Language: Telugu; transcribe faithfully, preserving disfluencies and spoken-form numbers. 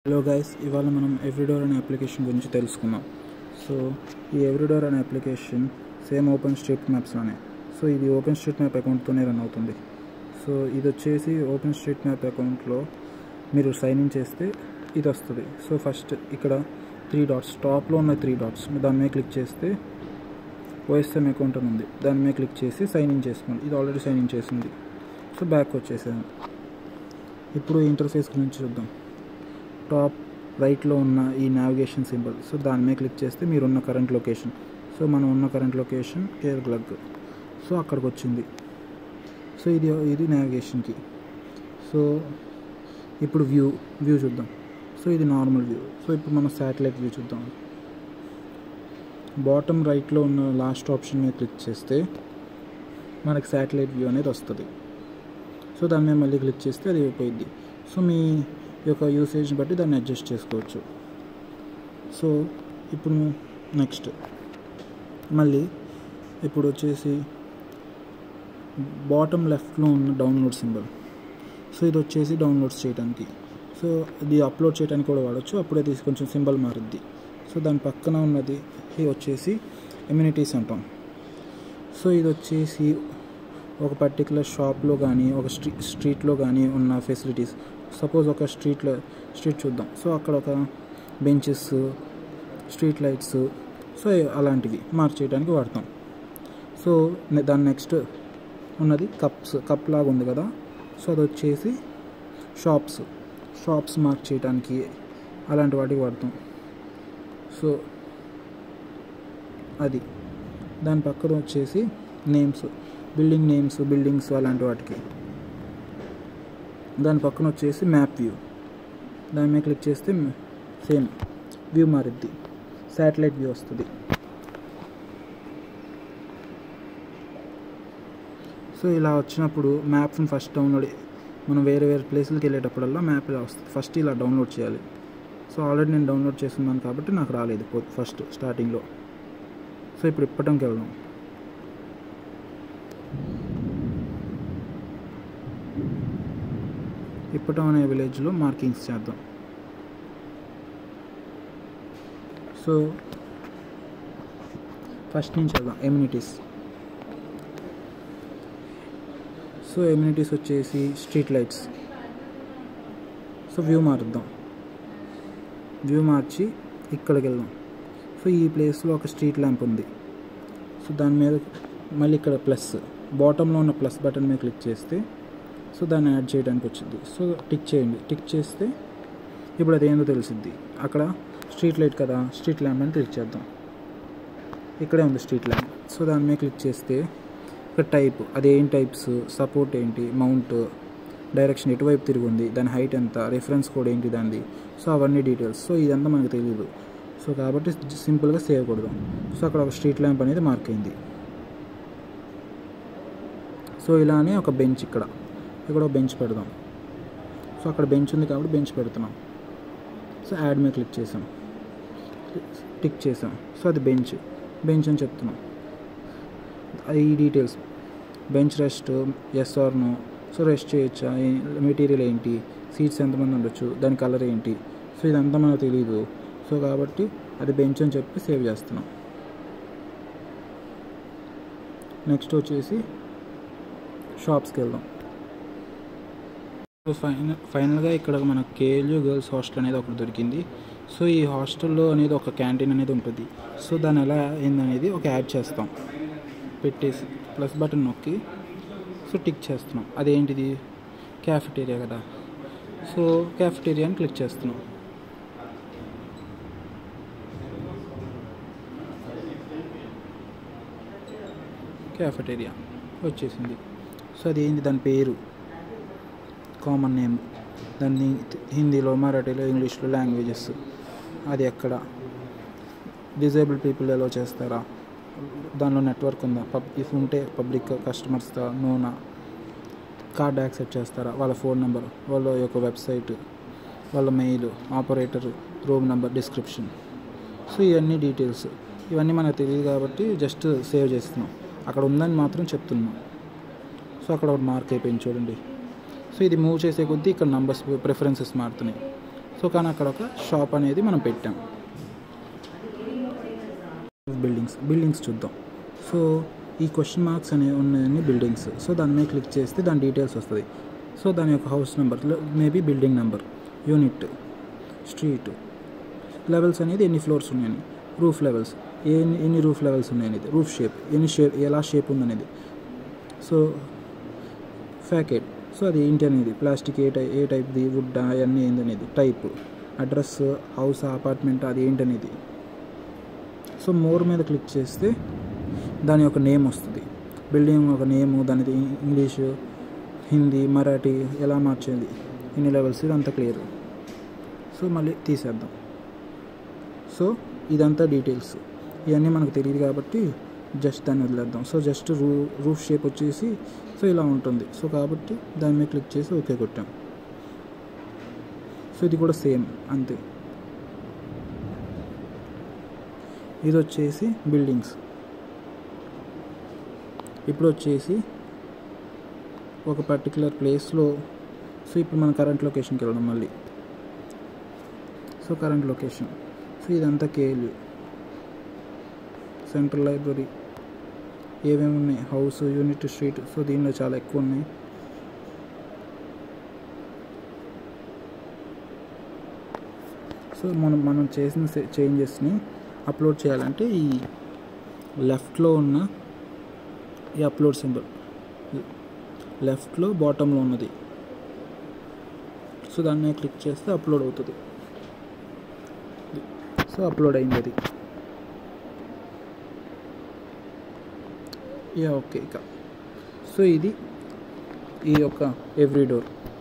హలో గైస్, ఇవాళ మనం ఎవ్రీడోర్ అనే అప్లికేషన్ గురించి తెలుసుకుందాం. సో ఈ ఎవ్రీడోర్ అనే అప్లికేషన్ సేమ్ ఓపెన్ స్ట్రీట్ మ్యాప్స్లోనే. సో ఇది ఓపెన్ స్ట్రీట్ మ్యాప్ అకౌంట్తోనే రన్ అవుతుంది. సో ఇది వచ్చేసి ఓపెన్ స్ట్రీట్ మ్యాప్ అకౌంట్లో మీరు సైన్ ఇన్ చేస్తే ఇది వస్తుంది. సో ఫస్ట్ ఇక్కడ త్రీ డాట్స్, టాప్లో ఉన్న త్రీ డాట్స్ దాని మీద క్లిక్ చేస్తే ఓఎస్ఎం అకౌంట్ అని ఉంది, దాని మీద క్లిక్ చేసి సైన్ ఇన్ చేసుకోండి. ఇది ఆల్రెడీ సైన్ ఇన్ చేసింది. సో బ్యాక్ వచ్చేసాను. ఇప్పుడు ఇంటర్ఫేస్ గురించి చూద్దాం. టాప్ రైట్లో ఉన్న ఈ నావిగేషన్ సింబల్, సో దాని మీద క్లిక్ చేస్తే మీరు ఉన్న కరెంట్ లొకేషన్, సో మనం ఉన్న కరెంట్ లొకేషన్ కేర్గ్లగ్, సో అక్కడికి వచ్చింది. సో ఇది ఇది నావిగేషన్కి. సో ఇప్పుడు వ్యూ వ్యూ చూద్దాం. సో ఇది నార్మల్ వ్యూ. సో ఇప్పుడు మనం శాటిలైట్ వ్యూ చూద్దాం. బాటమ్ రైట్లో ఉన్న లాస్ట్ ఆప్షన్ మీద క్లిక్ చేస్తే మనకి శాటిలైట్ వ్యూ అనేది వస్తుంది. సో దాని మీద మళ్ళీ క్లిక్ చేస్తే అది అయిపోయింది. సో మీ యొక్క యూసేజ్ని బట్టి దాన్ని అడ్జస్ట్ చేసుకోవచ్చు. సో ఇప్పుడు నెక్స్ట్ మళ్ళీ ఇప్పుడు వచ్చేసి బాటమ్ లెఫ్ట్లో ఉన్న డౌన్లోడ్ సింబల్. సో ఇది వచ్చేసి డౌన్లోడ్స్ చేయడానికి, సో ఇది అప్లోడ్ చేయడానికి కూడా వాడచ్చు. అప్పుడే తీసి కొంచెం సింబల్ మారుద్ది. సో దాని పక్కన ఉన్నది ఇది వచ్చేసి ఎమ్యూనిటీస్ అంటాం. సో ఇది వచ్చేసి ఒక పర్టికులర్ షాప్లో కానీ ఒక స్ట్రీ స్ట్రీట్లో కానీ ఉన్న ఫెసిలిటీస్. సపోజ్ ఒక స్ట్రీట్లో స్ట్రీట్ చూద్దాం. సో అక్కడ ఒక బెంచెస్, స్ట్రీట్ లైట్స్, సో అలాంటివి మార్క్ చేయడానికి వాడతాం. సో దాని నెక్స్ట్ ఉన్నది కప్స్, కప్ లాగా ఉంది కదా. సో అది వచ్చేసి షాప్స్, షాప్స్ మార్క్ చేయడానికి అలాంటి వాటికి వాడతాం. సో అది దాని పక్కన వచ్చేసి నేమ్స్, బిల్డింగ్ నేమ్స్, బిల్డింగ్స్ అలాంటి వాటికి. దాని పక్కన వచ్చేసి మ్యాప్ వ్యూ, దాని మీద క్లిక్ చేస్తే సేమ్ వ్యూ మారిద్ది, శాటిలైట్ వ్యూ వస్తుంది. సో ఇలా వచ్చినప్పుడు మ్యాప్ని ఫస్ట్ డౌన్లోడ్, మనం వేరే వేరే ప్లేసులకి వెళ్ళేటప్పుడల్లా మ్యాప్ ఇలా వస్తుంది. ఫస్ట్ ఇలా డౌన్లోడ్ చేయాలి. సో ఆల్రెడీ నేను డౌన్లోడ్ చేస్తున్నాను కాబట్టి నాకు రాలేదు ఫస్ట్ స్టార్టింగ్లో. సో ఇప్పుడు ఇప్పటికి వెళ్దాం. ఇప్పటం అనే విలేజ్లో మార్కింగ్స్ చేద్దాం. సో ఫస్ట్ నుంచి వెళ్దాం. ఎమ్యూనిటీస్. సో ఎమ్యూనిటీస్ వచ్చేసి స్ట్రీట్ లైట్స్. సో వ్యూ మారుద్దాం. వ్యూ మార్చి ఇక్కడికి వెళ్దాం. సో ఈ ప్లేస్లో ఒక స్ట్రీట్ ల్యాంప్ ఉంది. సో దాని మీద మళ్ళీ ఇక్కడ ప్లస్, బాటంలో ఉన్న ప్లస్ బటన్ మీద క్లిక్ చేస్తే సో దాన్ని యాడ్ చేయడానికి వచ్చింది. సో టిక్ చేయండి. టిక్ చేస్తే ఇప్పుడు అది ఏందో తెలిసిద్ది. అక్కడ స్ట్రీట్ లైట్ కదా, స్ట్రీట్ ల్యాంప్ అని క్లిక్ చేద్దాం. ఇక్కడే ఉంది స్ట్రీట్ ల్యాంప్. సో దాని మీద క్లిక్ చేస్తే ఇక్కడ టైప్, అది ఏం టైప్స్, సపోర్ట్ ఏంటి, మౌంట్, డైరెక్షన్ ఎటువైపు తిరిగి ఉంది, దాని హైట్ ఎంత, రిఫరెన్స్ కోడ్ ఏంటి దానిది, సో అవన్నీ డీటెయిల్స్. సో ఇదంతా మనకు తెలియదు. సో కాబట్టి సింపుల్గా సేవ్ కొడదాం. సో అక్కడ ఒక స్ట్రీట్ ల్యాంప్ అనేది మార్క్ అయింది. సో ఇలానే ఒక బెంచ్, ఇక్కడ ఇక్కడ ఒక బెంచ్ పెడదాం. సో అక్కడ బెంచ్ ఉంది కాబట్టి బెంచ్ పెడుతున్నాం. సో యాడ్ మీద క్లిక్ చేసాం, టిక్ చేసాం. సో అది బెంచ్, బెంచ్ అని చెప్తున్నాం. ఈ details, bench rest, yes or no, so rest చేయొచ్చా, మెటీరియల్ ఏంటి, సీట్స్ ఎంతమంది ఉండొచ్చు, దాని కలర్ ఏంటి, సో ఇదంతా మనకు తెలియదు. సో కాబట్టి అది బెంచ్ అని చెప్పి సేవ్ చేస్తున్నాం. నెక్స్ట్ వచ్చేసి షాప్స్కి వెళ్దాం. సో ఫైనల్ ఫైనల్గా ఇక్కడ మన కేఎల్యూ గర్ల్స్ హాస్టల్ అనేది ఒకటి దొరికింది. సో ఈ హాస్టల్లో అనేది ఒక క్యాంటీన్ అనేది ఉంటుంది. సో దాన్ని ఎలా అయిందనేది ఒక యాడ్ చేస్తాం. పెట్టేసి ప్లస్ బటన్ నొక్కి సో టిక్ చేస్తున్నాం. అదేంటిది, క్యాఫెటేరియా కదా. సో క్యాఫెటేరియాని క్లిక్ చేస్తున్నాం. క్యాఫెటేరియా వచ్చేసింది. సో అదేంటి, దాని పేరు కామన్ నేమ్, దాన్ని హిందీలో, మరాఠీలో, ఇంగ్లీష్లో లాంగ్వేజెస్, అది ఎక్కడ, డిజేబుల్ పీపుల్ ఎలా చేస్తారా, దానిలో నెట్వర్క్ ఉందా, పబ్ ఇఫ్ ఉంటే పబ్లిక్ కస్టమర్స్తో నోనా, కార్డ్ యాక్సెప్ట్ చేస్తారా, వాళ్ళ ఫోన్ నెంబర్, వాళ్ళ యొక్క వెబ్సైట్, వాళ్ళ mail, operator, room number, description. So ఇవన్నీ డీటెయిల్స్. ఇవన్నీ మనకు తెలియదు కాబట్టి జస్ట్ సేవ్ చేస్తున్నాం. అక్కడ ఉందని మాత్రం చెప్తున్నాం. సో అక్కడ ఒక మార్క్ అయిపోయింది చూడండి. సో ఇది మూవ్ చేసే కొద్దీ ఇక్కడ నంబర్స్ ప్రిఫరెన్సెస్ మారుతున్నాయి. సో కానీ అక్కడ ఒక షాప్ అనేది మనం పెట్టాం. బిల్డింగ్స్ బిల్డింగ్స్ చూద్దాం. సో ఈ క్వశ్చన్ మార్క్స్ అనేవి ఉన్నాయని బిల్డింగ్స్. సో దాని మీద క్లిక్ చేస్తే దాని డీటెయిల్స్ వస్తుంది. సో దాని యొక్క house number, maybe building number, unit, street, levels అనేది ఎన్ని ఫ్లోర్స్ ఉన్నాయని, రూఫ్ లెవెల్స్ ఎన్ని ఎన్ని రూఫ్ లెవెల్స్ ఉన్నాయనేది, రూఫ్ షేప్ ఎన్ని షేప్ ఎలా షేప్ ఉందనేది, సో ఫ్యాకెట్ సో అది ఏంటి అనేది, plastic A tie A టైప్ది, would అవన్నీ ఏంటనేది, టైప్, అడ్రస్, హౌస్, అపార్ట్మెంట్ అది ఏంటనేది. సో మోర్ మీద క్లిక్ చేస్తే దాని యొక్క నేమ్ వస్తుంది, బిల్డింగ్ ఒక నేము, దానిది ఇంగ్లీషు, హిందీ, మరాఠీ ఎలా మార్చేది, ఇన్ని లెవెల్స్, ఇదంతా క్లియర్. సో మళ్ళీ తీసేద్దాం. సో ఇదంతా డీటెయిల్స్, ఇవన్నీ మనకు తెలియదు కాబట్టి జస్ట్ దాన్ని వదిలేద్దాం. సో జస్ట్ రూ రూఫ్ షేప్ వచ్చేసి సో ఇలా ఉంటుంది. సో కాబట్టి దాని మీద క్లిక్ చేసి ఓకే కొట్టాం. సో ఇది కూడా సేమ్ అంతే. ఇది వచ్చేసి బిల్డింగ్స్. ఇప్పుడు వచ్చేసి ఒక పర్టికులర్ ప్లేస్లో, సో ఇప్పుడు మన కరెంట్ లొకేషన్కి వెళ్ళడం మళ్ళీ. సో కరెంట్ లొకేషన్, సో ఇదంతా కేఎల్యూ, సెంట్రల్ లైబ్రరీ, ఏమేమి ఉన్నాయి, హౌస్, యూనిట్, స్ట్రీట్. సో దీనిలో చాలా ఎక్కువ ఉన్నాయి. సో మనం మనం చేసిన చేంజెస్ని అప్లోడ్ చేయాలంటే ఈ లెఫ్ట్లో ఉన్న ఈ అప్లోడ్ సింబల్, లెఫ్ట్లో బాటంలో ఉన్నది, సో దాన్ని క్లిక్ చేస్తే అప్లోడ్ అవుతుంది. సో అప్లోడ్ అయింది అది. Yeah okay. ఇక సో ఇది ఈ యొక్క ఎవ్రీ డోర్.